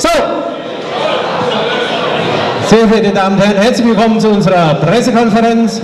So! Sehr verehrte Damen und Herren, herzlich willkommen zu unserer Pressekonferenz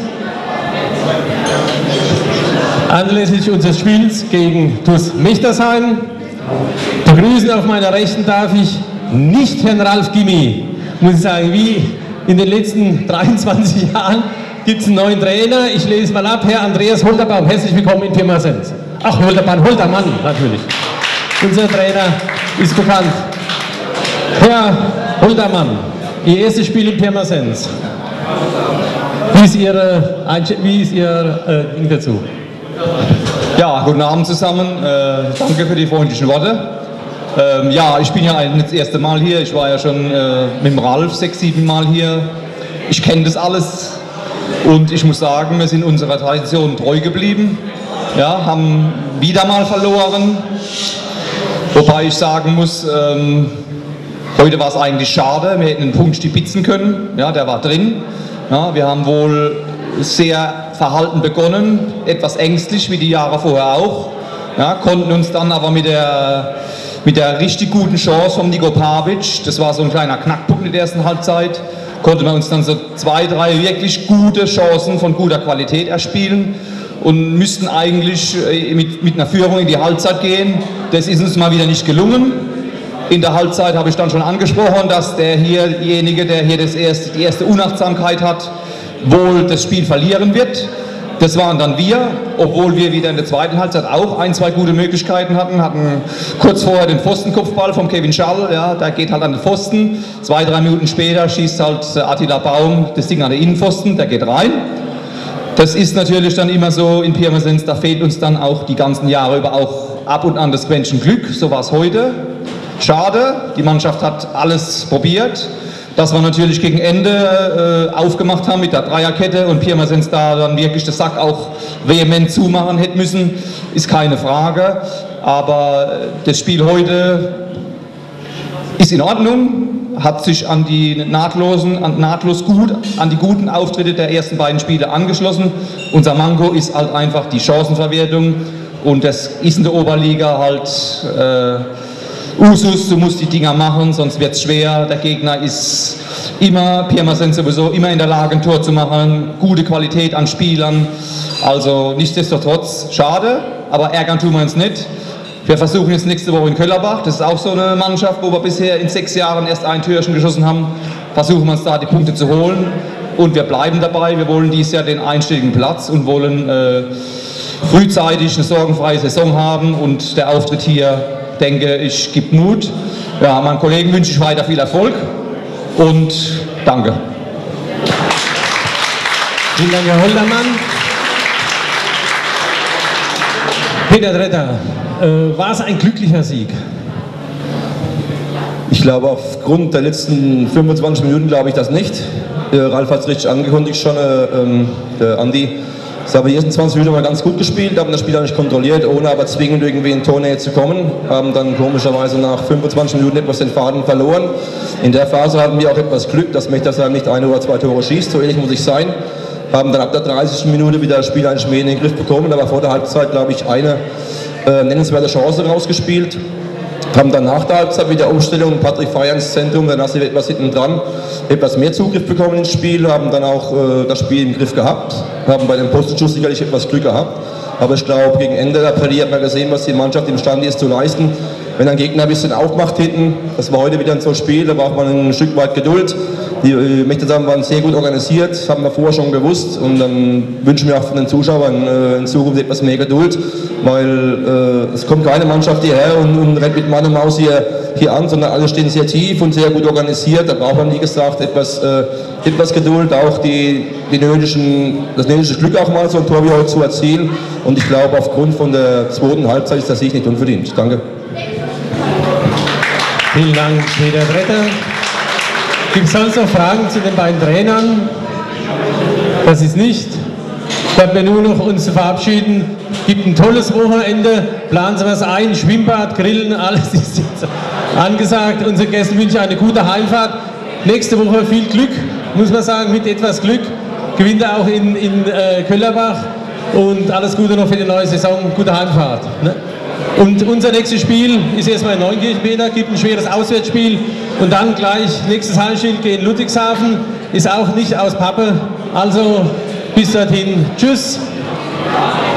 anlässlich unseres Spiels gegen TuS Mechtersheim. Begrüßen auf meiner Rechten darf ich nicht Herrn Ralf Gimmi. Muss ich sagen, wie in den letzten 23 Jahren gibt es einen neuen Trainer. Ich lese mal ab, Herr Andreas Holterbaum. Herzlich willkommen in Pirmasens. Ach, Holtermann natürlich. Unser Trainer ist bekannt. Herr Holtermann, Ihr erstes Spiel in Pirmasens. Wie ist Ihr Ding dazu? Ja, guten Abend zusammen. Danke für die freundlichen Worte. Ja, ich bin ja nicht das erste Mal hier. Ich war ja schon mit dem Ralf 6, 7 Mal hier. Ich kenne das alles und ich muss sagen, wir sind unserer Tradition treu geblieben. Ja, haben wieder mal verloren. Wobei ich sagen muss, heute war es eigentlich schade. Wir hätten einen Punkt stibitzen können. Ja, der war drin. Ja, wir haben wohl sehr verhalten begonnen, etwas ängstlich wie die Jahre vorher auch. Ja, konnten uns dann aber mit der richtig guten Chance von Niko Pavic, das war so ein kleiner Knackpunkt in der ersten Halbzeit, konnten wir uns dann so 2, 3 wirklich gute Chancen von guter Qualität erspielen und müssten eigentlich mit einer Führung in die Halbzeit gehen. Das ist uns mal wieder nicht gelungen. In der Halbzeit habe ich dann schon angesprochen, dass derjenige, der hier die erste Unachtsamkeit hat, wohl das Spiel verlieren wird. Das waren dann wir, obwohl wir wieder in der zweiten Halbzeit auch 1, 2 gute Möglichkeiten hatten kurz vorher den Pfostenkopfball von Kevin Schall, ja, der geht halt an den Pfosten, 2, 3 Minuten später schießt halt Attila Baum das Ding an den Innenpfosten, der geht rein. Das ist natürlich dann immer so in Pirmasens, da fehlt uns dann auch die ganzen Jahre über auch ab und an das Quäntchen Glück, so war es heute. Schade, die Mannschaft hat alles probiert. Dass wir natürlich gegen Ende aufgemacht haben mit der Dreierkette und Pirmasens da dann wirklich den Sack auch vehement zumachen hätte müssen, ist keine Frage. Aber das Spiel heute ist in Ordnung, hat sich an die nahtlos gut an die guten Auftritte der ersten beiden Spiele angeschlossen. Unser Manko ist halt einfach die Chancenverwertung und das ist in der Oberliga halt Usus, du musst die Dinger machen, sonst wird es schwer. Der Gegner ist immer, Pirmasens sowieso, immer in der Lage, ein Tor zu machen. Gute Qualität an Spielern. Also nichtsdestotrotz, schade, aber ärgern tun wir uns nicht. Wir versuchen jetzt nächste Woche in Köllerbach. Das ist auch so eine Mannschaft, wo wir bisher in 6 Jahren erst ein Türchen geschossen haben. Versuchen wir uns da die Punkte zu holen. Und wir bleiben dabei. Wir wollen dieses Jahr den einstelligen Platz und wollen frühzeitig eine sorgenfreie Saison haben. Und der Auftritt hier, denke ich, gibt Mut. Ja, meinen Kollegen wünsche ich weiter viel Erfolg und danke. Vielen Dank, Herr Holtermann. Peter Tretter, war es ein glücklicher Sieg? Ich glaube, aufgrund der letzten 25 Minuten glaube ich das nicht. Ralf hat es richtig angekündigt schon, der Andi. Ich habe die ersten 20 Minuten mal ganz gut gespielt, haben das Spiel nicht kontrolliert, ohne aber zwingend irgendwie in Tornähe zu kommen. Haben dann komischerweise nach 25 Minuten etwas den Faden verloren. In der Phase hatten wir auch etwas Glück, dass Mechtersheim nicht 1 oder 2 Tore schießt, so ehrlich muss ich sein. Haben dann ab der 30. Minute wieder das Spiel eigentlich mehr in den Griff bekommen, aber vor der Halbzeit, glaube ich, eine nennenswerte Chance rausgespielt. Haben dann nach der Halbzeit mit der Umstellung Patrick Feier ins Zentrum, dann hast du etwas hinten dran, etwas mehr Zugriff bekommen ins Spiel, haben dann auch das Spiel im Griff gehabt, haben bei dem Postenschuss sicherlich etwas Glück gehabt, aber ich glaube, gegen Ende der Partie hat man gesehen, was die Mannschaft imstande ist zu leisten. Wenn ein Gegner ein bisschen aufmacht hinten, das war heute wieder ein so Spiel, da braucht man ein Stück weit Geduld. Die Mechtersheim waren sehr gut organisiert, haben wir vorher schon gewusst und dann wünschen wir auch von den Zuschauern in Zukunft etwas mehr Geduld, weil es kommt keine Mannschaft hierher und rennt mit Mann und Maus hier an, sondern alle stehen sehr tief und sehr gut organisiert. Da braucht man, wie gesagt, etwas Geduld, auch das nötige Glück auch mal so ein Tor wie heute zu erzielen und ich glaube, aufgrund von der zweiten Halbzeit ist der Sieg nicht unverdient. Danke. Vielen Dank, Peter Tretter. Gibt es sonst noch Fragen zu den beiden Trainern? Das ist nicht. Bleibt mir nur noch uns zu verabschieden. Gibt ein tolles Wochenende. Planen Sie was ein. Schwimmbad, Grillen, alles ist jetzt angesagt. Unsere Gäste wünschen eine gute Heimfahrt. Nächste Woche viel Glück, muss man sagen, mit etwas Glück. Gewinnt er auch in Köllerbach. Und alles Gute noch für die neue Saison. Gute Heimfahrt. Ne? Und unser nächstes Spiel ist erstmal in Neunkirchen, Peter, gibt ein schweres Auswärtsspiel und dann gleich nächstes Heimspiel gegen Ludwigshafen, ist auch nicht aus Pappe. Also bis dorthin, tschüss.